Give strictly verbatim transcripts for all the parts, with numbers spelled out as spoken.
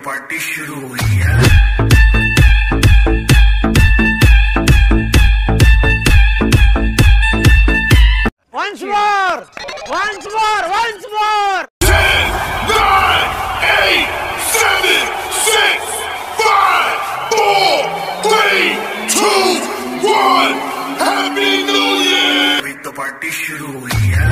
Party शुरू हुई है। Once more! Once more! Once more! ten, nine, eight, seven, six, five, four, three, two, one. Happy New Year! अभी तो party शुरू हुई है।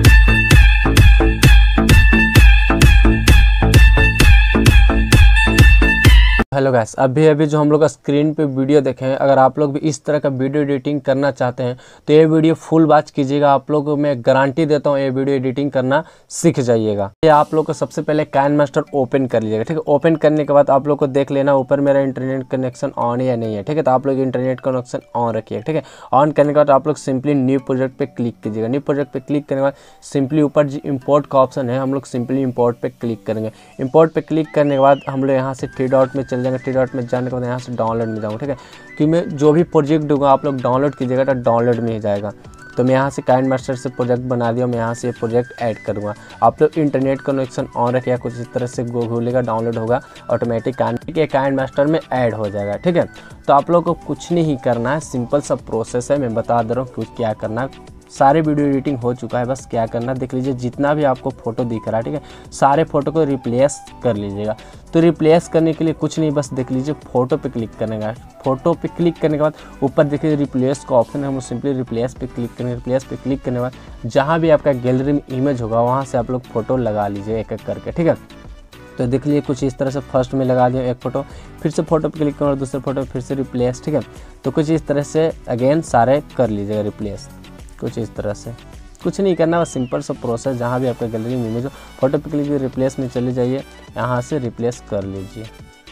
हेलो गाइस, अभी अभी जो हम लोग का स्क्रीन पे वीडियो देखे हैं, अगर आप लोग भी इस तरह का वीडियो एडिटिंग करना चाहते हैं तो ये वीडियो फुल वॉच कीजिएगा। आप लोगों को मैं गारंटी देता हूँ ये वीडियो एडिटिंग करना सीख जाइएगा। ये आप लोग को सबसे पहले काइनमास्टर ओपन कर लीजिएगा, ठीक है। ओपन करने के बाद आप लोग को देख लेना ऊपर मेरा इंटरनेट कनेक्शन ऑन है या नहीं है, ठीक है। तो आप लोग इंटरनेट कनेक्शन ऑन रखिए, ठीक है। ऑन करने के बाद आप लोग सिंपली न्यू प्रोजेक्ट पे क्लिक कीजिएगा। न्यू प्रोजेक्ट पे क्लिक करने के बाद सिंपली ऊपर जो इम्पोर्ट का ऑप्शन है, हम लोग सिंपली इम्पोर्ट पे क्लिक करेंगे। इम्पोर्ट पे क्लिक करने के बाद हम लोग यहाँ से टी डॉट में चल जाएंगे। टी डॉट में जाने के बाद यहाँ से डाउनलोड में जाऊँगा, ठीक है। कि मैं जो भी प्रोजेक्ट दूंगा आप लोग डाउनलोड कीजिएगा तो डाउनलोड में ही जाएगा। तो मैं यहाँ से काइनमास्टर से प्रोजेक्ट बना दिया, मैं यहाँ से प्रोजेक्ट ऐड करूँगा। आप लोग इंटरनेट कनेक्शन ऑन रखिएगा, कुछ इस तरह से गूगलेगा, डाउनलोड होगा ऑटोमेटिक काइनमास्टर में ऐड हो जाएगा, ठीक है। तो आप लोग को कुछ नहीं करना है, सिंपल सा प्रोसेस है, मैं बता दे रहा हूँ कुछ क्या करना है। सारे वीडियो एडिटिंग हो चुका है, बस क्या करना देख लीजिए। जितना भी आपको फोटो दिख रहा है, ठीक है, सारे फोटो को रिप्लेस कर लीजिएगा। तो रिप्लेस करने के लिए कुछ नहीं, बस देख लीजिए फोटो पे क्लिक करने का। फोटो पे क्लिक करने के बाद ऊपर देखिए रिप्लेस का ऑप्शन है, हम सिंपली रिप्लेस पे क्लिक करेंगे। रिप्लेस पे क्लिक करने के बाद जहाँ भी आपका गैलरी में इमेज होगा वहाँ से आप लोग फोटो लगा लीजिए एक एक करके, ठीक है। तो देख लीजिए कुछ इस तरह से फर्स्ट में लगा दिया एक फ़ोटो, फिर से फोटो पे क्लिक करो और दूसरे फोटो फिर से रिप्लेस, ठीक है। तो कुछ इस तरह से अगेन सारे कर लीजिएगा रिप्लेस, कुछ इस तरह से। कुछ नहीं करना, बस सिंपल सा प्रोसेस। जहाँ भी आपका गैलरी में इमेज हो फोटो पे क्लिक रिप्लेस में चले जाइए, यहाँ से रिप्लेस कर लीजिए,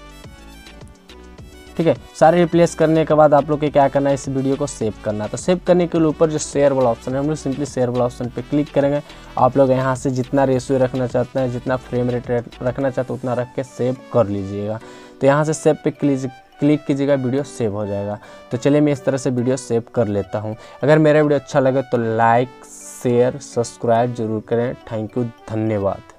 ठीक है। सारे रिप्लेस करने के बाद आप लोग को क्या करना है, इस वीडियो को सेव करना है। तो सेव करने के लिए ऊपर जो शेयर वाला ऑप्शन है, हम लोग सिंपली शेयर वाला ऑप्शन पे क्लिक करेंगे। आप लोग यहाँ से जितना रेशियो रखना चाहते हैं, जितना फ्रेम रेट रखना चाहते हैं उतना रख के सेव कर लीजिएगा। तो यहाँ से सेव पे क्लिक क्लिक कीजिएगा, वीडियो सेव हो जाएगा। तो चलिए मैं इस तरह से वीडियो सेव कर लेता हूँ। अगर मेरा वीडियो अच्छा लगे तो लाइक शेयर सब्सक्राइब जरूर करें। थैंक यू, धन्यवाद।